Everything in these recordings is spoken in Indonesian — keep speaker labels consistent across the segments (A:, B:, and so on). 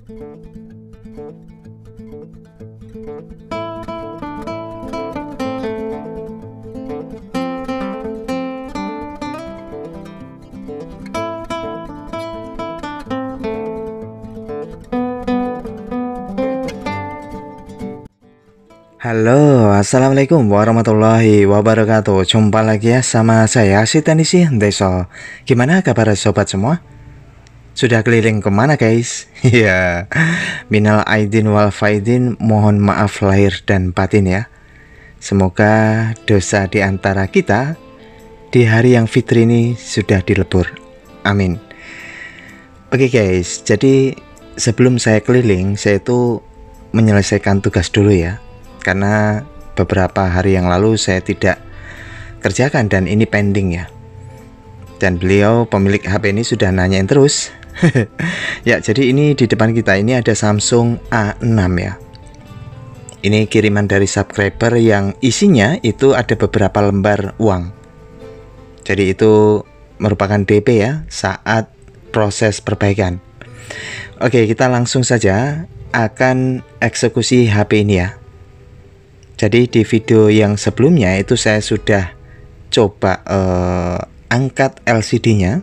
A: Halo, assalamualaikum warahmatullahi wabarakatuh. Jumpa lagi ya sama saya si Tanisi Deso. Gimana kabar sobat semua? Sudah keliling kemana guys? Ya, minal aidin wal faidin, mohon maaf lahir dan batin ya. Semoga dosa di antara kita di hari yang fitri ini sudah dilebur. Amin. Oke guys, jadi sebelum saya keliling, saya itu menyelesaikan tugas dulu ya. Karena beberapa hari yang lalu saya tidak kerjakan dan ini pending ya. Dan beliau pemilik HP ini sudah nanyain terus. Ya, jadi ini di depan kita ini ada Samsung A6 ya. Ini kiriman dari subscriber yang isinya itu ada beberapa lembar uang. Jadi itu merupakan DP ya saat proses perbaikan. Oke, kita langsung saja akan eksekusi HP ini ya. Jadi di video yang sebelumnya itu saya sudah coba angkat LCD-nya.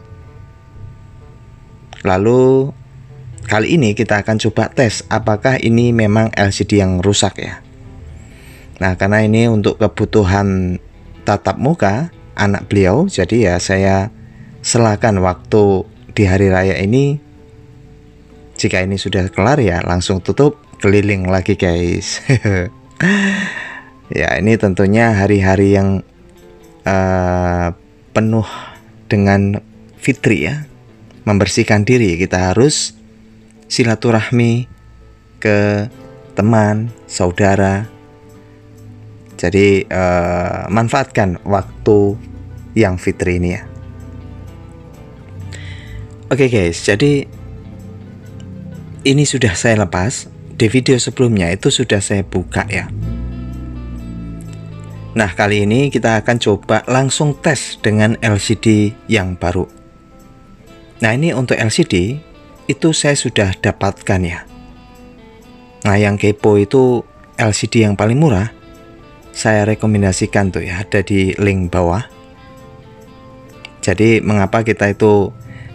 A: Lalu kali ini kita akan coba tes apakah ini memang LCD yang rusak ya. Nah, karena ini untuk kebutuhan tatap muka anak beliau, jadi ya saya selakan waktu di hari raya ini. Jika ini sudah kelar ya langsung tutup, keliling lagi guys. Ya, ini tentunya hari-hari yang penuh dengan fitri ya. Membersihkan diri, kita harus silaturahmi ke teman, saudara. Jadi manfaatkan waktu yang fitri ini ya. Oke guys, jadi ini sudah saya lepas. Di video sebelumnya itu sudah saya buka ya. Nah, kali ini kita akan coba langsung tes dengan LCD yang baru. Nah, ini untuk LCD itu saya sudah dapatkan ya. Nah, yang kepo itu LCD yang paling murah. Saya rekomendasikan tuh ya, ada di link bawah. Jadi mengapa kita itu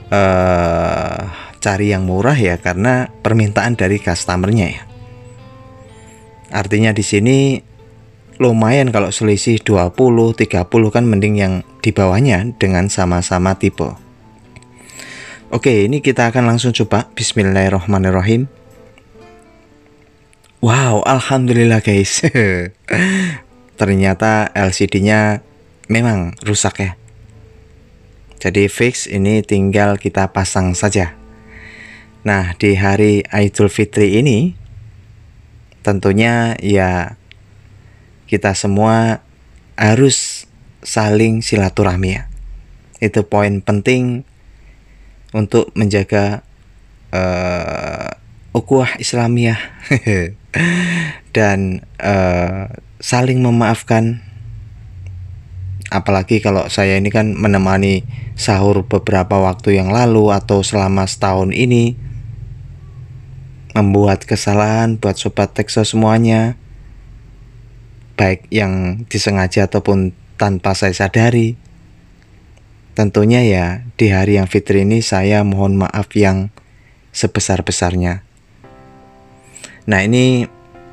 A: cari yang murah ya, karena permintaan dari customernya ya. Artinya di sini lumayan kalau selisih 20-30 kan, mending yang di bawahnya dengan sama-sama tipe. Oke, ini kita akan langsung coba. Bismillahirrahmanirrahim. Wow, alhamdulillah guys. Ternyata LCD-nya memang rusak ya. Jadi fix, ini tinggal kita pasang saja. Nah, di hari Idul Fitri ini tentunya ya kita semua harus saling silaturahmi ya. Itu poin penting untuk menjaga ukhuwah Islamiyah dan saling memaafkan. Apalagi kalau saya ini kan menemani sahur beberapa waktu yang lalu atau selama setahun ini, membuat kesalahan buat sobat Tekso semuanya, baik yang disengaja ataupun tanpa saya sadari. Tentunya ya di hari yang fitri ini saya mohon maaf yang sebesar-besarnya. Nah, ini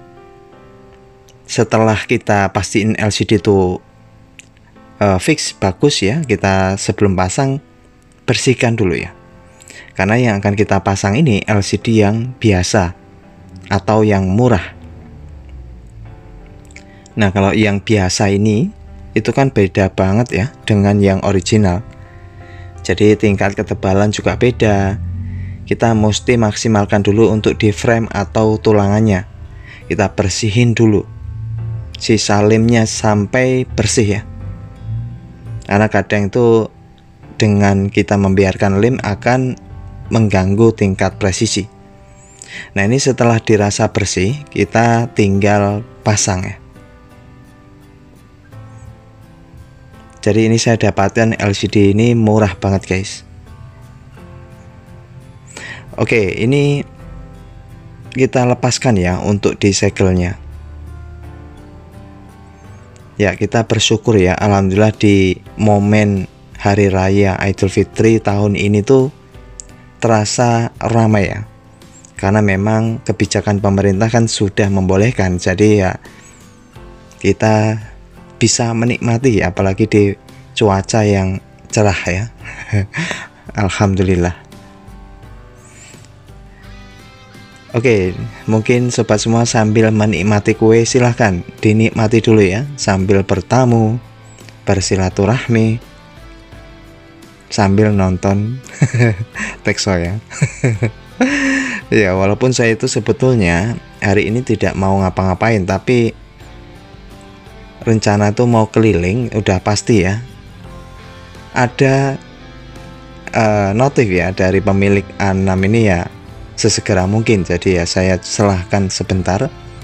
A: setelah kita pastiin LCD itu fix bagus ya, kita sebelum pasang bersihkan dulu ya. Karena yang akan kita pasang ini LCD yang biasa atau yang murah. Nah, kalau yang biasa ini itu kan beda banget ya dengan yang original. Jadi tingkat ketebalan juga beda. Kita mesti maksimalkan dulu untuk di frame atau tulangannya. Kita bersihin dulu sisa lemnya sampai bersih ya. Karena kadang itu dengan kita membiarkan lem akan mengganggu tingkat presisi. Nah, ini setelah dirasa bersih, kita tinggal pasang ya. Jadi ini saya dapatkan LCD ini murah banget guys. Oke, ini kita lepaskan ya untuk di segelnya. Ya, kita bersyukur ya, alhamdulillah di momen Hari Raya Idul Fitri tahun ini tuh terasa ramai ya. Karena memang kebijakan pemerintah kan sudah membolehkan. Jadi ya kita bisa menikmati, apalagi di cuaca yang cerah ya. Alhamdulillah. Oke, mungkin sobat semua sambil menikmati kue silahkan dinikmati dulu ya, sambil bertamu, bersilaturahmi, sambil nonton Tekso ya. Ya, walaupun saya itu sebetulnya hari ini tidak mau ngapa-ngapain, tapi rencana tuh mau keliling udah pasti ya. Ada notif ya dari pemilik A6 ini ya, sesegera mungkin, jadi ya saya selahkan sebentar.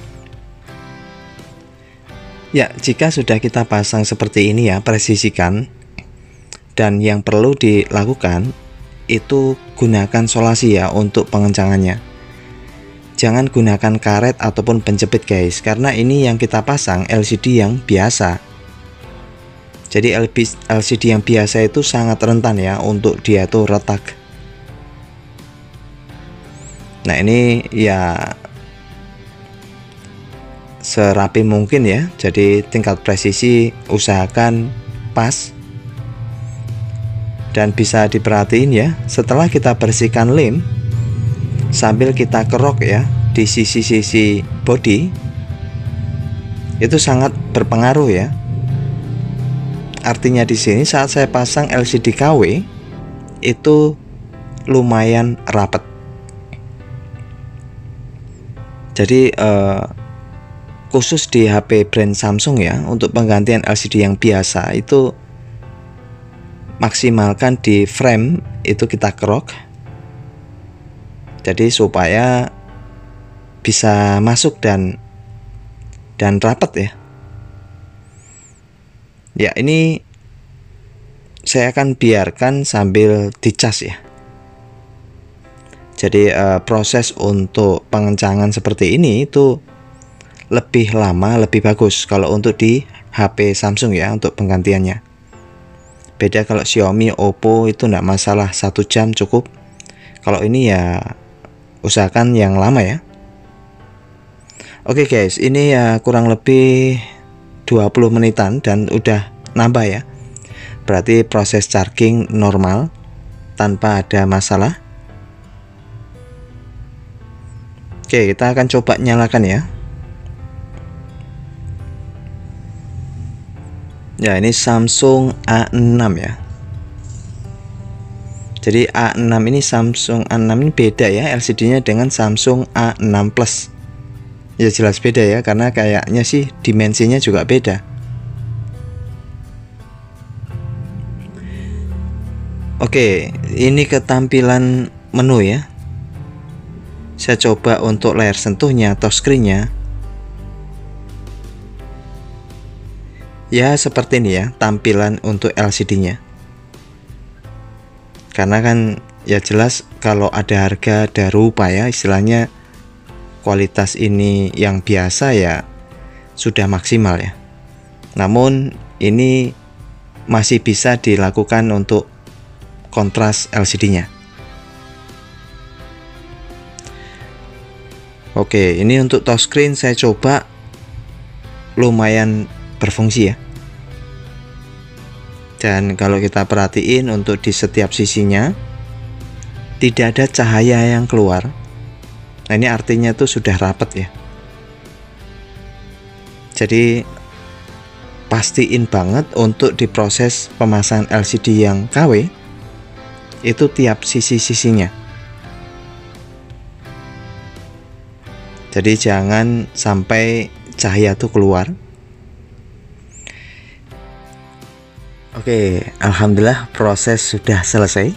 A: Ya, jika sudah kita pasang seperti ini ya, presisikan. Dan yang perlu dilakukan itu gunakan solasi ya untuk pengencangannya. Jangan gunakan karet ataupun penjepit guys, karena ini yang kita pasang LCD yang biasa. Jadi LCD yang biasa itu sangat rentan ya untuk dia tuh retak. Nah, ini ya serapi mungkin ya. Jadi tingkat presisi usahakan pas. Dan bisa diperhatiin ya, setelah kita bersihkan lem, sambil kita kerok ya di sisi-sisi bodi, itu sangat berpengaruh ya. Artinya di sini saat saya pasang LCD KW itu lumayan rapat. Jadi khusus di HP brand Samsung ya, untuk penggantian LCD yang biasa itu maksimalkan di frame itu kita kerok. Jadi supaya bisa masuk dan rapat ya. Ya, ini saya akan biarkan sambil dicas ya. Jadi proses untuk pengencangan seperti ini itu lebih lama, lebih bagus kalau untuk di HP Samsung ya, untuk penggantiannya. Beda kalau Xiaomi, Oppo itu enggak masalah, 1 jam cukup. Kalau ini ya usahakan yang lama ya. Oke guys, ini ya kurang lebih 20 menitan dan udah nambah ya. Berarti proses charging normal tanpa ada masalah. Oke, kita akan coba nyalakan ya. Ya, ini Samsung A6 ya. Jadi A6 ini, Samsung A6 ini beda ya LCD-nya dengan Samsung A6 Plus. Ya jelas beda ya, karena kayaknya sih dimensinya juga beda. Oke, ini ketampilan menu ya. Saya coba untuk layar sentuhnya, touchscreen-nya. Ya seperti ini ya tampilan untuk LCD-nya. Karena kan ya jelas kalau ada harga ada rupa ya, istilahnya kualitas ini yang biasa ya sudah maksimal ya. Namun ini masih bisa dilakukan untuk kontras LCD-nya. Oke, ini untuk touchscreen saya coba lumayan berfungsi ya. Dan kalau kita perhatiin untuk di setiap sisinya tidak ada cahaya yang keluar. Nah, ini artinya tuh sudah rapat ya. Jadi pastiin banget untuk diproses pemasangan LCD yang KW itu tiap sisi-sisinya. Jadi jangan sampai cahaya tuh keluar. Oke, alhamdulillah proses sudah selesai.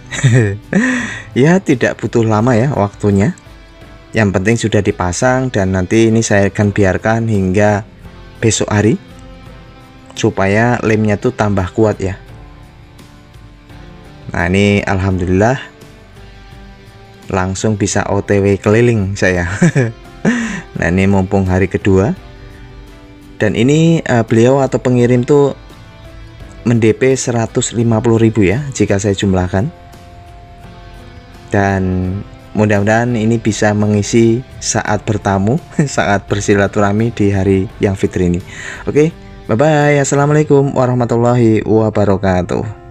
A: Ya tidak butuh lama ya waktunya. Yang penting sudah dipasang dan nanti ini saya akan biarkan hingga besok hari supaya lemnya tuh tambah kuat ya. Nah, ini alhamdulillah langsung bisa OTW keliling saya. Nah ini mumpung hari kedua, dan ini beliau atau pengirim tuh mendp 150.000 ya jika saya jumlahkan, dan mudah-mudahan ini bisa mengisi saat bertamu, saat bersilaturahmi di hari yang fitri ini. Oke, bye bye. Assalamualaikum warahmatullahi wabarakatuh.